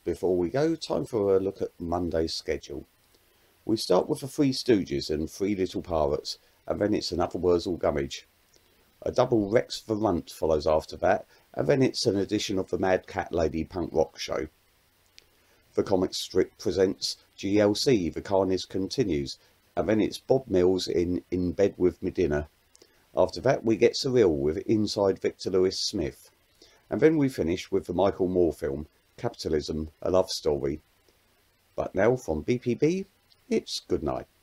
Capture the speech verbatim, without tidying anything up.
before we go, time for a look at Monday's schedule. We start with the Three Stooges and Three Little Pirates, and then it's another Wurzel Gummidge. A double Rex the Runt follows after that, and then it's an edition of the Mad Cat Lady punk rock show. The comic strip presents G L C, The Carnage Continues, and then it's Bob Mills in In Bed With Me Dinner. After that we get surreal with Inside Victor Lewis Smith. And then we finish with the Michael Moore film, Capitalism, A Love Story. But now from B P B, it's good night.